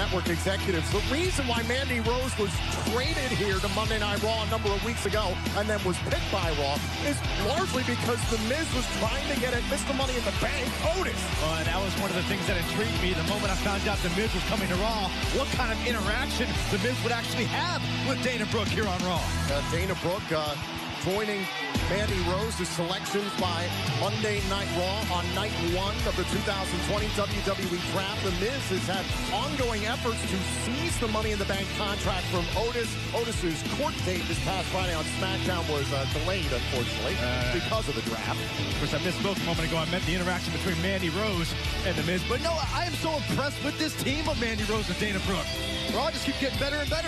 Network executives. The reason why Mandy Rose was traded here to Monday Night Raw a number of weeks ago and then was picked by Raw is largely because The Miz was trying to get at Mr. Money in the Bank, Otis. And that was one of the things that intrigued me the moment I found out The Miz was coming to Raw. What kind of interaction The Miz would actually have with Dana Brooke here on Raw. Dana Brooke joining Mandy Rose's selections by Monday Night Raw on night 1 of the 2020 WWE Draft. The Miz has had ongoing efforts to seize the Money in the Bank contract from Otis. Otis's court date this past Friday on SmackDown was delayed, unfortunately, because of the draft. Of course, I misspoke a moment ago. I meant the interaction between Mandy Rose and The Miz. But no, I am so impressed with this team of Mandy Rose and Dana Brooke. Raw just keeps getting better and better.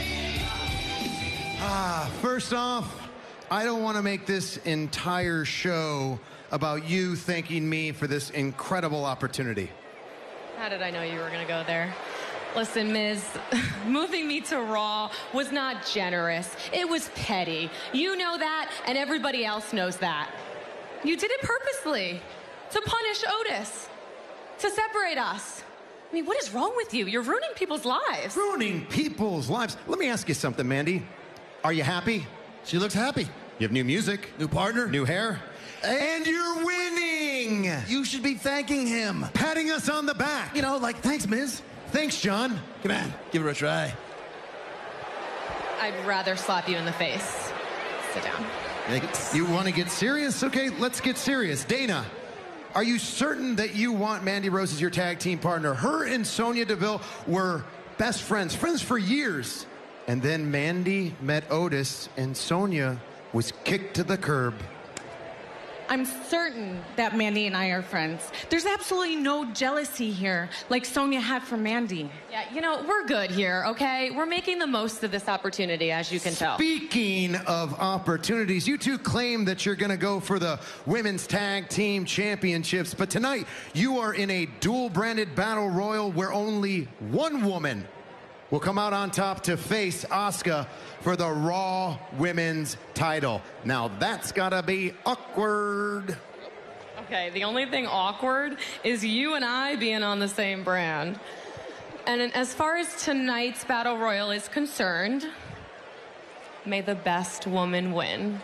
First off, I don't want to make this entire show about you thanking me for this incredible opportunity. How did I know you were going to go there? Listen, Miz, moving me to Raw was not generous. It was petty. You know that, and everybody else knows that. You did it purposely, to punish Otis, to separate us. I mean, what is wrong with you? You're ruining people's lives. Ruining people's lives? Let me ask you something, Mandy. Are you happy? She looks happy. You have new music, new partner, new hair, and you're winning. You should be thanking him. Patting us on the back. You know, like, thanks, Miz. Thanks, John. Come on, give it a try. I'd rather slap you in the face. Sit down. You want to get serious? Okay, let's get serious. Dana, are you certain that you want Mandy Rose as your tag team partner? Her and Sonya Deville were best friends for years. And then Mandy met Otis, and Sonya was kicked to the curb. I'm certain that Mandy and I are friends. There's absolutely no jealousy here, like Sonya had for Mandy. Yeah, you know, we're good here, okay? We're making the most of this opportunity, as you can tell. Speaking of opportunities, you two claim that you're going to go for the Women's Tag Team Championships, but tonight you are in a dual-branded battle royal where only one woman will come out on top to face Asuka for the Raw Women's title. Now that's gotta be awkward. Okay, the only thing awkward is you and I being on the same brand. And as far as tonight's Battle Royal is concerned, may the best woman win.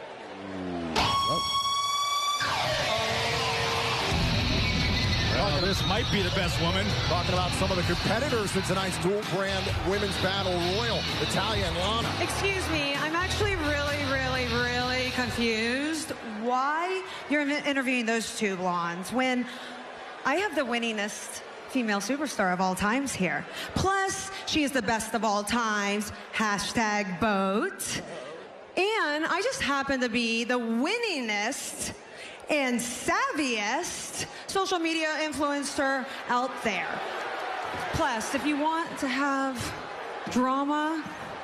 Well, this might be the best woman. Talking about some of the competitors in tonight's dual-brand Women's Battle Royal, Natalya and Lana. Excuse me, I'm actually really confused why you're interviewing those two blondes when I have the winningest female superstar of all times here. Plus, she is the best of all times, hashtag boat. And I just happen to be the winningest and savviest social media influencer out there. Plus, if you want to have drama,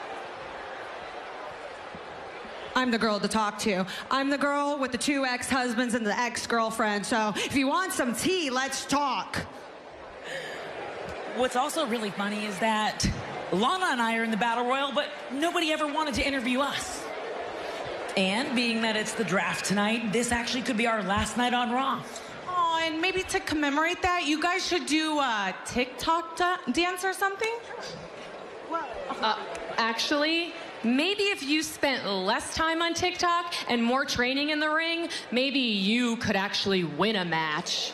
I'm the girl to talk to. I'm the girl with the 2 ex-husbands and the ex-girlfriend. So if you want some tea, let's talk. What's also really funny is that Lana and I are in the Battle Royal, but nobody ever wanted to interview us. And being that it's the draft tonight, this actually could be our last night on Raw. Oh, and maybe to commemorate that, you guys should do a TikTok dance or something? Actually, maybe if you spent less time on TikTok and more training in the ring, maybe you could actually win a match.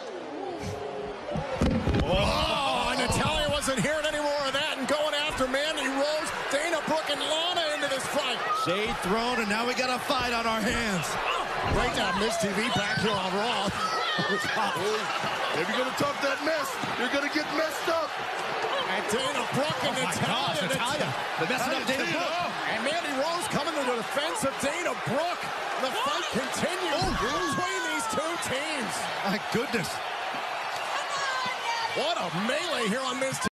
Oh, Natalya wasn't hearing any more of that and going after Mandy Rose, Dana Brooke, and Lana into this fight. Shade thrown, and now we got a fight on our hands. Great to have Miz TV back here on Raw. If you're going to talk that mess, you're going to get messed up. And Dana Brooke and Natalya. The messing up Dana Brooke. And Mandy Rose coming to the defense of Dana Brooke. The fight continues between these two teams. My goodness. What a melee here on Miz TV.